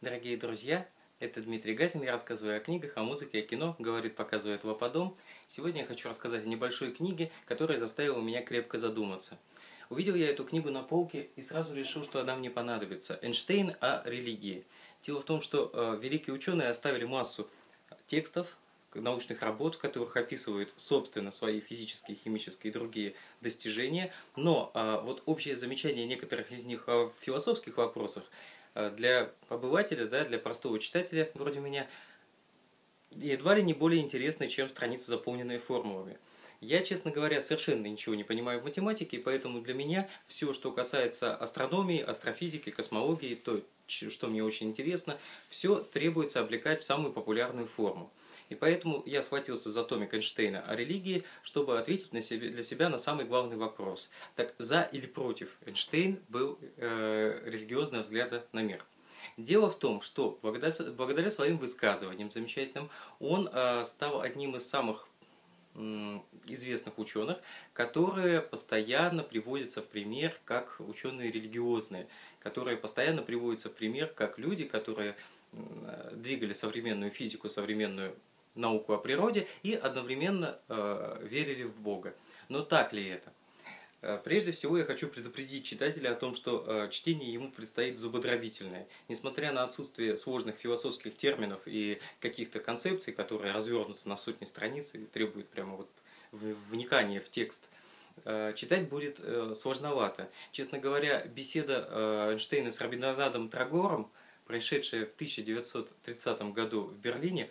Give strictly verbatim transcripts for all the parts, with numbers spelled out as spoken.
Дорогие друзья, это Дмитрий Гатин, я рассказываю о книгах, о музыке, о кино, говорит, показывает Вападом. Сегодня я хочу рассказать о небольшой книге, которая заставила меня крепко задуматься. Увидел я эту книгу на полке и сразу решил, что она мне понадобится. Эйнштейн о религии. Дело в том, что э, великие ученые оставили массу текстов, научных работ, в которых описывают, собственно, свои физические, химические и другие достижения. Но э, вот общее замечание некоторых из них о философских вопросах для обывателя, да, для простого читателя вроде меня, едва ли не более интересны, чем страницы, заполненные формулами. Я, честно говоря, совершенно ничего не понимаю в математике, поэтому для меня все, что касается астрономии, астрофизики, космологии, то, что мне очень интересно, все требуется облекать в самую популярную форму. И поэтому я схватился за томик Эйнштейна о религии, чтобы ответить на себе, для себя на самый главный вопрос. Так, за или против Эйнштейн был э, религиозного взгляда на мир? Дело в том, что благодаря, благодаря своим высказываниям замечательным, он э, стал одним из самых э, известных ученых, которые постоянно приводятся в пример как ученые религиозные, которые постоянно приводятся в пример как люди, которые э, двигали современную физику, современную науку о природе и одновременно э, верили в Бога. Но так ли это? Прежде всего я хочу предупредить читателя о том, что э, чтение ему предстоит зубодробительное. Несмотря на отсутствие сложных философских терминов и каких-то концепций, которые развернуты на сотни страниц и требуют прямо вот вникания в текст, э, читать будет э, сложновато. Честно говоря, беседа э, Эйнштейна с Рабиндранатом Тагором, происшедшая в тысяча девятьсот тридцатом году в Берлине,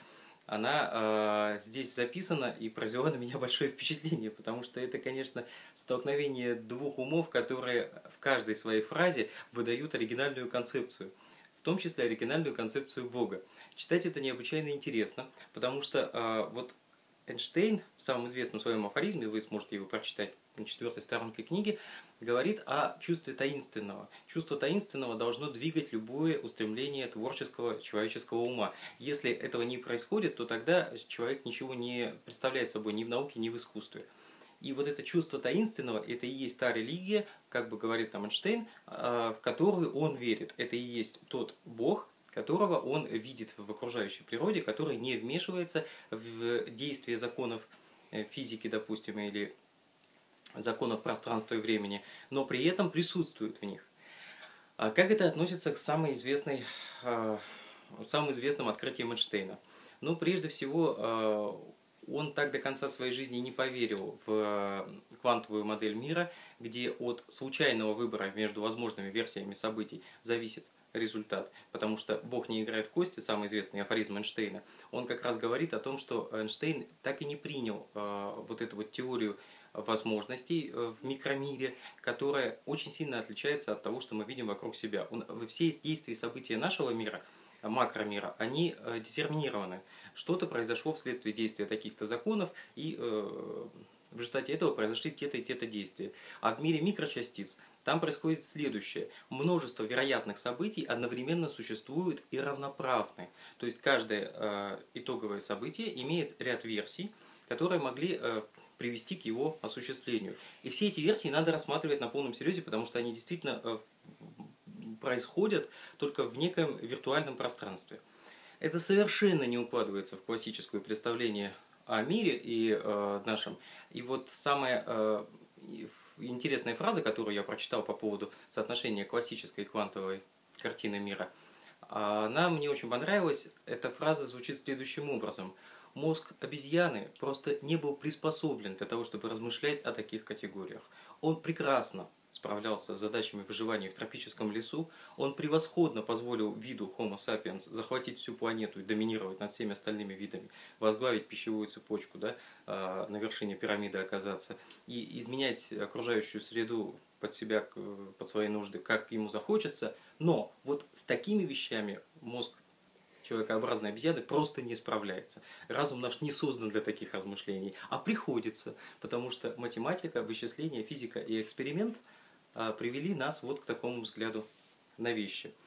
она э, здесь записана и произвела на меня большое впечатление, потому что это, конечно, столкновение двух умов, которые в каждой своей фразе выдают оригинальную концепцию, в том числе оригинальную концепцию Бога. Читать это необычайно интересно, потому что э, вот Эйнштейн в самом известном своем афоризме, вы сможете его прочитать на четвертой сторонке книги, говорит о чувстве таинственного. Чувство таинственного должно двигать любое устремление творческого человеческого ума. Если этого не происходит, то тогда человек ничего не представляет собой ни в науке, ни в искусстве. И вот это чувство таинственного, это и есть та религия, как бы говорит нам Эйнштейн, в которую он верит. Это и есть тот Бог, которого он видит в окружающей природе, который не вмешивается в действие законов физики, допустим, или законов пространства и времени, но при этом присутствует в них. А как это относится к самой известной, самым известным открытиям Эйнштейна? Ну, прежде всего, он так до конца своей жизни не поверил в квантовую модель мира, где от случайного выбора между возможными версиями событий зависит результат, потому что Бог не играет в кости, самый известный афоризм Эйнштейна. Он как раз говорит о том, что Эйнштейн так и не принял э, вот эту вот теорию возможностей в микромире, которая очень сильно отличается от того, что мы видим вокруг себя. Он, все действия и события нашего мира, макромира, они э, детерминированы. Что-то произошло вследствие действия таких-то законов, и э, в результате этого произошли те-то и те-то действия. А в мире микрочастиц там происходит следующее. Множество вероятных событий одновременно существуют и равноправны. То есть каждое э, итоговое событие имеет ряд версий, которые могли э, привести к его осуществлению. И все эти версии надо рассматривать на полном серьезе, потому что они действительно э, происходят только в неком виртуальном пространстве. Это совершенно не укладывается в классическое представление о мире и э, нашем. И вот самая э, интересная фраза, которую я прочитал по поводу соотношения классической и квантовой картины мира, она мне очень понравилась. Эта фраза звучит следующим образом. Мозг обезьяны просто не был приспособлен для того, чтобы размышлять о таких категориях. Он прекрасно справлялся с задачами выживания в тропическом лесу, он превосходно позволил виду Homo sapiens захватить всю планету и доминировать над всеми остальными видами, возглавить пищевую цепочку, да, на вершине пирамиды оказаться, и изменять окружающую среду под себя, под свои нужды, как ему захочется. Но вот с такими вещами мозг человекообразной обезьяны просто не справляется. Разум наш не создан для таких размышлений, а приходится, потому что математика, вычисление, физика и эксперимент привели нас вот к такому взгляду на вещи.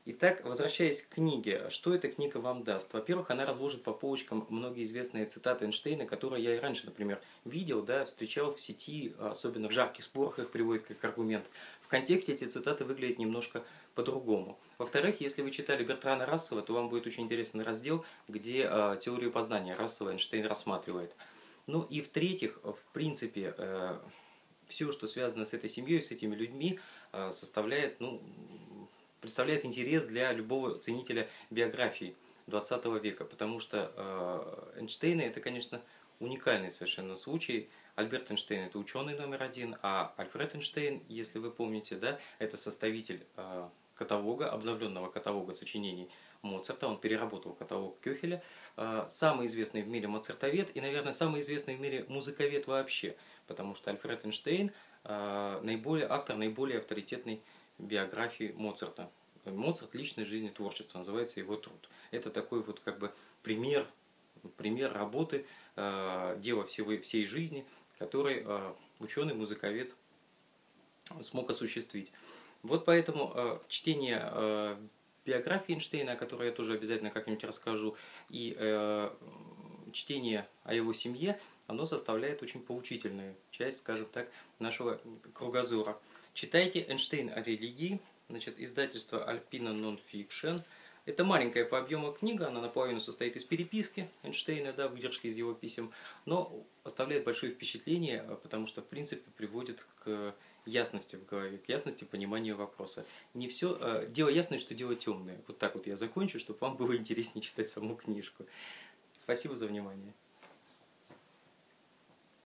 Итак, возвращаясь к книге, что эта книга вам даст? Во-первых, она разложит по полочкам многие известные цитаты Эйнштейна, которые я и раньше, например, видел, да, встречал в сети, особенно в жарких спорах их приводят как аргумент. В контексте эти цитаты выглядят немножко по-другому. Во-вторых, если вы читали Бертрана Рассела, то вам будет очень интересный раздел, где э, теорию познания Рассела Эйнштейн рассматривает. Ну и в-третьих, в принципе, э, все, что связано с этой семьей, с этими людьми, э, составляет, ну, представляет интерес для любого ценителя биографии двадцатого века, потому что э, Эйнштейн это, конечно, уникальный совершенно случай. Альберт Эйнштейн это ученый номер один, а Альфред Эйнштейн, если вы помните, да, это составитель э, каталога, обновленного каталога сочинений Моцарта, он переработал каталог Кёхеля, э, самый известный в мире моцартовед и, наверное, самый известный в мире музыковед вообще, потому что Альфред Эйнштейн э, наиболее, автор наиболее авторитетной биографии Моцарта. Моцарт «Личная жизнь и творчество» называется его труд. Это такой вот как бы пример, пример работы, э, дела всего, всей жизни, который э, ученый, музыковед смог осуществить. Вот поэтому э, чтение э, биографии Эйнштейна, о которой я тоже обязательно как-нибудь расскажу, и э, чтение о его семье, оно составляет очень поучительную часть, скажем так, нашего кругозора. Читайте «Эйнштейн о религии», значит, издательство Alpina Non-Fiction. Это маленькая по объему книга, она наполовину состоит из переписки Эйнштейна, да, выдержки из его писем, но оставляет большое впечатление, потому что, в принципе, приводит к ясности в голове, к ясности понимания вопроса. Не все, дело ясное, что дело темное. Вот так вот я закончу, чтобы вам было интереснее читать саму книжку. Спасибо за внимание.